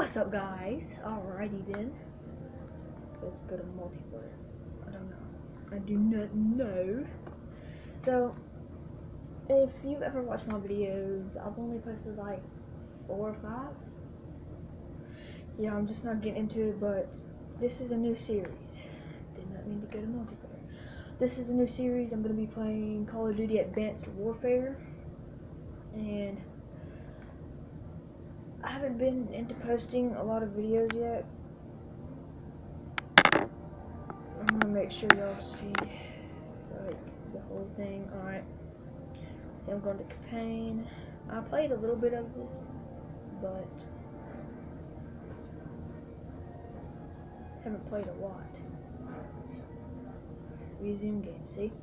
What's up, guys? Alrighty then. Let's go to multiplayer. I don't know. I do not know. So, if you've ever watched my videos, I've only posted like 4 or 5. Yeah, I'm just not getting into it, but this is a new series. Did not mean to go to multiplayer. This is a new series. I'm going to be playing Call of Duty Advanced Warfare. And I haven't been into posting a lot of videos yet. I'm gonna make sure y'all see like the whole thing. Alright. So I'm going to campaign. I played a little bit of this, but haven't played a lot. Resume game, see?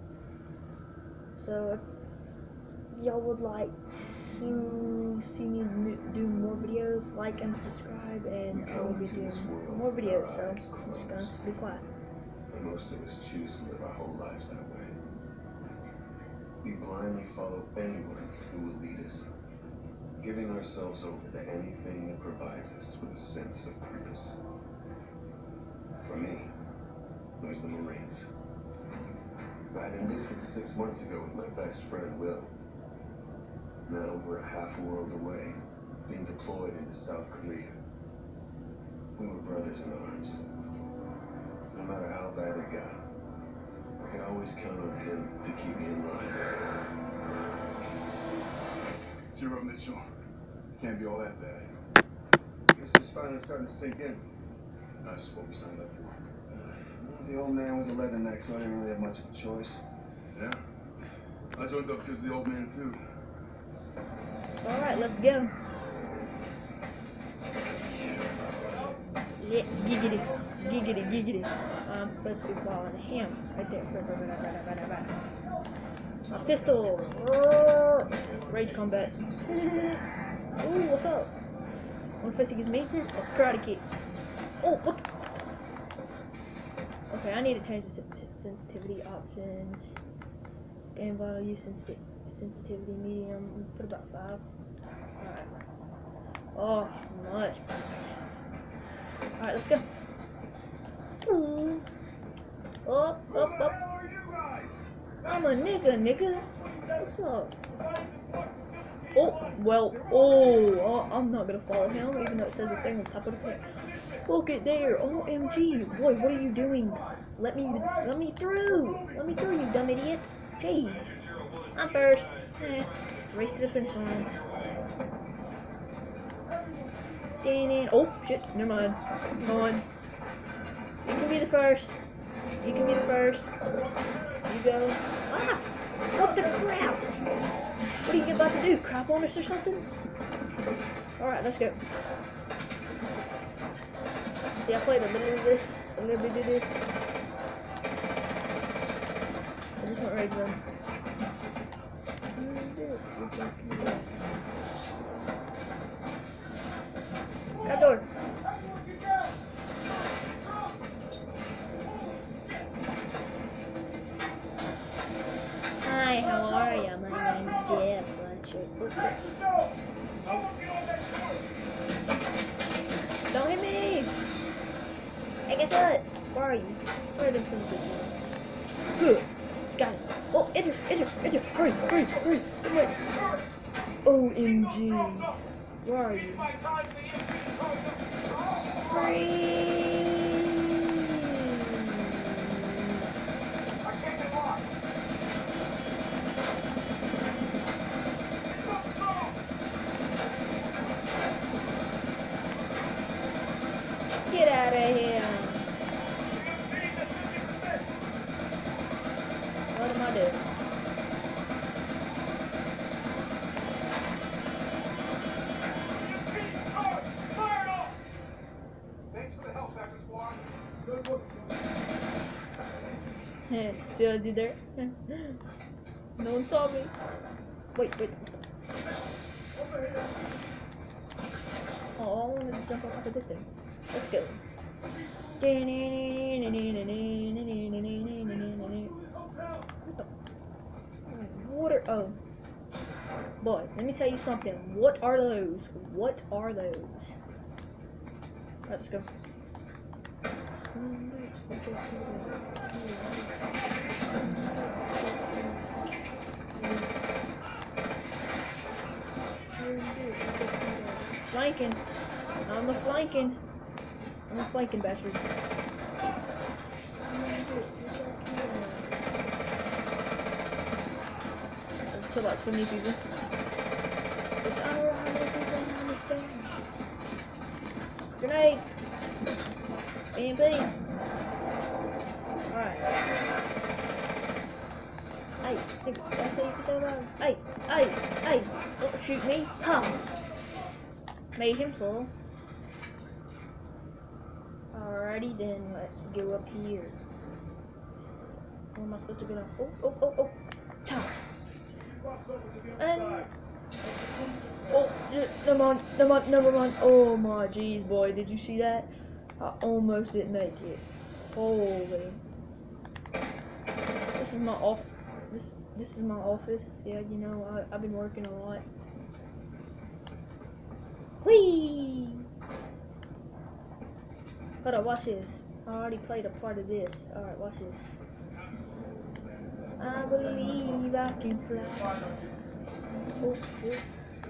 So if y'all would like to see me do more videos, like and subscribe, and I will be doing more videos, so I'm just gonna be quiet. And most of us choose to live our whole lives that way. We blindly follow anyone who will lead us, giving ourselves over to anything that provides us with a sense of purpose. For me, it was the Marines. I had enlisted 6 months ago with my best friend, Will. Now we're a half world away, being deployed into South Korea. We were brothers in arms. No matter how bad it got, I could always count on him to keep me in line. Zero Mitchell. Can't be all that bad. Guess it's finally starting to sink in. That's what we signed up for. The old man was a leatherneck, so I didn't really have much of a choice. Yeah. I joined up because of the old man, too. Alright, let's go. Let's giggity, giggity, giggity. I'm supposed to be following him. Right there. My pistol. Rage combat. Ooh, what's up? One fist against me? Oh, karate kick. Oh, what the? Okay, I need to change the sensitivity options. Game value, sensitivity, medium. Put about 5. Alright. Oh, much. Alright, let's go. Ooh. Up. I'm a nigga. What's up? Oh, well, I'm not gonna follow him, even though it says the thing on top of the thing. Look at there. OMG. Boy, what are you doing? Let me through. Let me through, you dumb idiot. Jeez. I'm first. Race to the finish line. Oh, shit. Never mind. Come on. You can be the first. You can be the first. You go. Ah! What the crap? What are you about to do? Crap on us or something? Alright, let's go. See, I played a little bit of this, a little bit of this. I just went right to Got door. Hi, how are ya? My name's Jeff. Don't hit me! Hey, guess what? Where are you? Where are them some good? Got it. Oh, enter. Hurry. OMG. Where are you? Hurry! Get out of here. What am I doing? Thanks for the help, Dr. Squad. See what I did there? No one saw me. Wait. Oh, I wanted to jump off of this thing. Let's go. What are, oh. Boy, let me tell you something. What are those? Let's go. Flanking. I'm a flanking. I'm a flanking bastard. Let's kill like so many people. It's alright if you don't understand. Grenade! EMP! Alright. Hey, that's how you can throw around. Hey! Don't shoot me! Ha! Made him fall. Alrighty then, let's go up here. Where am I supposed to go now? Oh! Ta! And never mind. Oh my jeez, boy, did you see that? I almost didn't make it. Holy. This is my this is my office. Yeah, you know, I've been working a lot. Whee! Hold on, watch this. I already played a part of this. Alright, watch this. I believe I can fly. Oh, shit.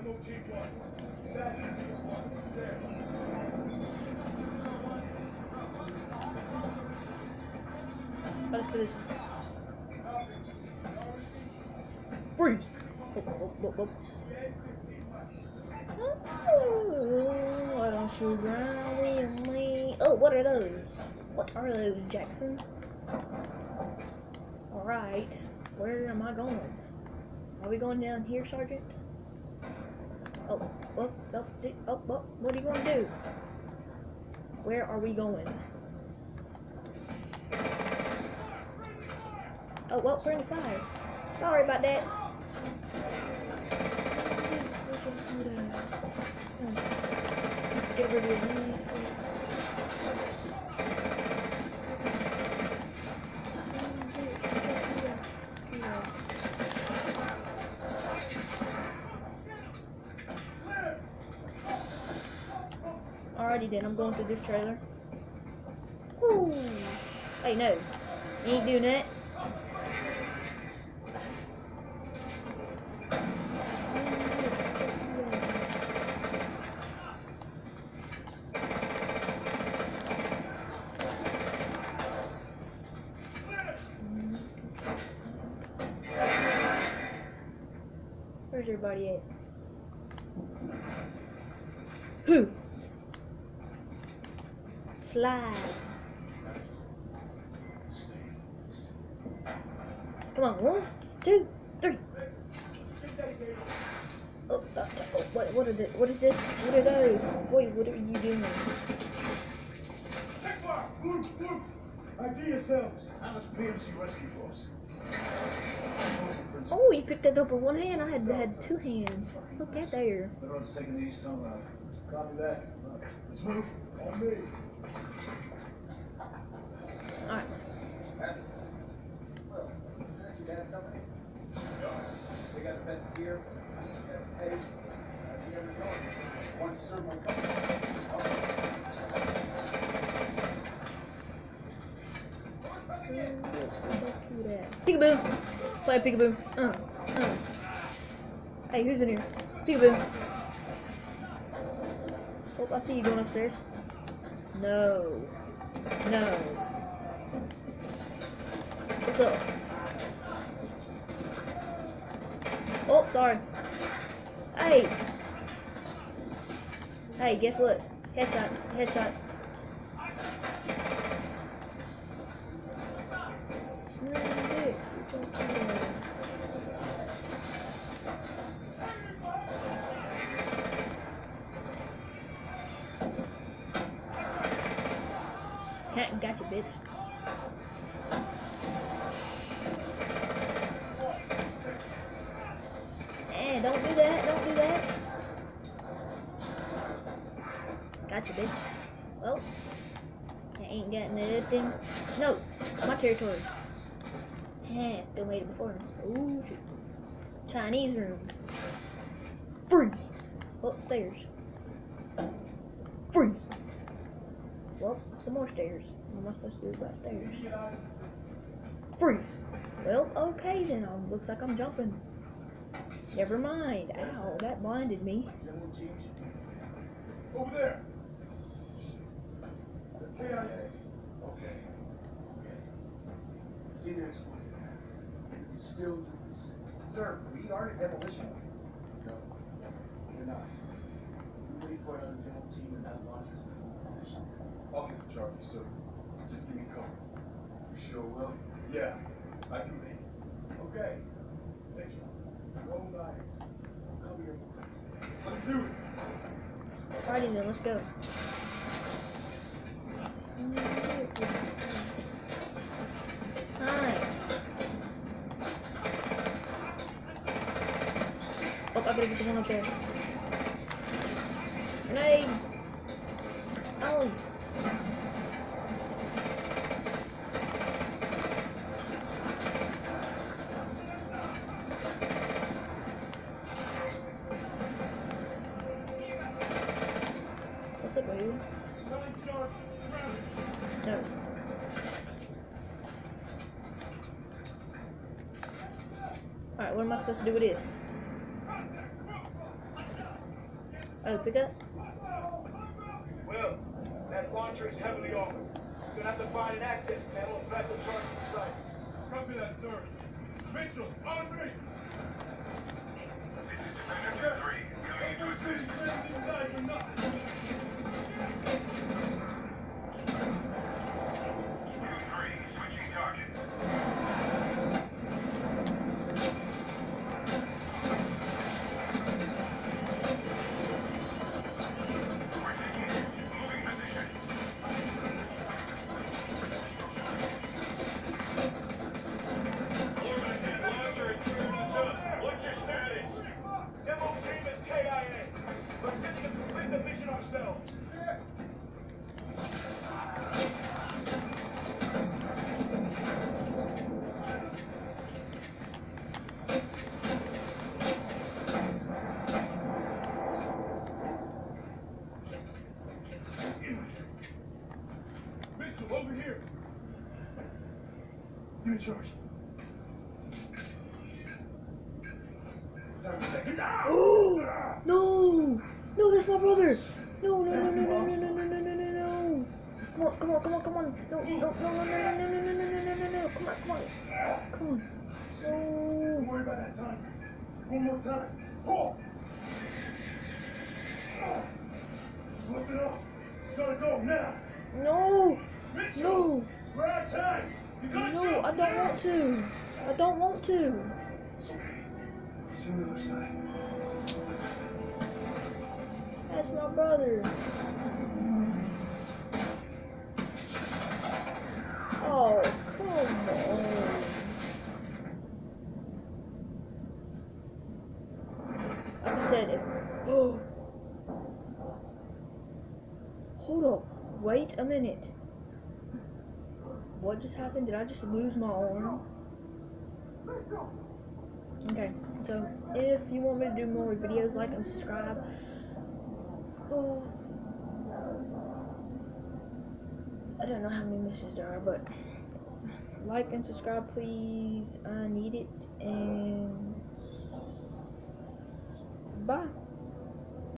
Let's do this. Freeze! Oh. Why don't you run with me? Oh, what are those? What are those, Jackson? Alright, where am I going? Are we going down here, Sergeant? Oh, what are you going to do? Where are we going? Oh, well, we're in the fire. Sorry about that. Get rid of these. Alrighty then, I'm going through this trailer. Woo! Hey, no. You ain't doing that. Where's everybody at? Who? Slide. Come on, 1, 2, 3. Oh, what is it? What is this? What are those? Wait, what are you doing? ID yourselves. Alice PMC Rescue Force. Oh, you picked that up with one hand. I had 2 hands. Look at there. Everyone's taking the east home route. Copy that. Let's move. On me. Alright. Well, that's your dad's company? They got a fence here. Hey, you never know. Want to serve my company? Peekaboo! Play peekaboo. Hey, who's in here? Peekaboo. Oh, I see you going upstairs. No. What's up? Oh, sorry. Hey, guess what? Headshot. Gotcha, bitch. Eh, don't do that. Gotcha, bitch. Well, I ain't got nothing. No, my territory. Eh, still made it before. Ooh, shit. Chinese room. Free. Upstairs. Free. Oh, some more stairs. What am I supposed to do about stairs? Freeze! Well, okay then. Looks like I'm jumping. Never mind. Ow, that blinded me. Over there. The KIA. Okay. Senior exclusive task. You still do this. Sir, we aren't demolitions. No, you're not. You wait for another demo team and that launches. I'll get the charges, sir. Just give me cover. You sure will? Yeah, I can make it. Okay. Thank you. Roll knives. Cover your Let's do it. Alrighty then, let's go. Hi. Oh, I gotta get the one up there. Grenade! Oh! What's up, dude? No. Alright, what am I supposed to do with this? Oh, pick up? Well, that launcher is heavily armored. You're gonna have to find an access panel and back the charge to the site. Copy that, sir. Mitchell, on me! What's your status? Demo team is KIA. We're sending a complete the mission ourselves. Mitchell, over here. Give me charge. No! No, that's my brother! No, no, no, no, no, no, no, no, no, no, no, no! Come on, come on, come on, come on! No, no, no, no, no, no, no, no, no, no, no, no, no! Come on, come on! Come on! Don't No! worry about that time. One more time. Pull. Lift it up. Gotta go now. No! Mitchell, No! we're out of time. You gotta No, jump I don't now. want to! I don't want to! It's okay. See you on the other side. That's my brother! Oh, come on! Like I said, if... Oh! Hold up! Wait a minute! What just happened? Did I just lose my arm? Okay, so if you want me to do more videos, like and subscribe. Oh, I don't know how many missions there are, but like and subscribe, please. I need it, and bye.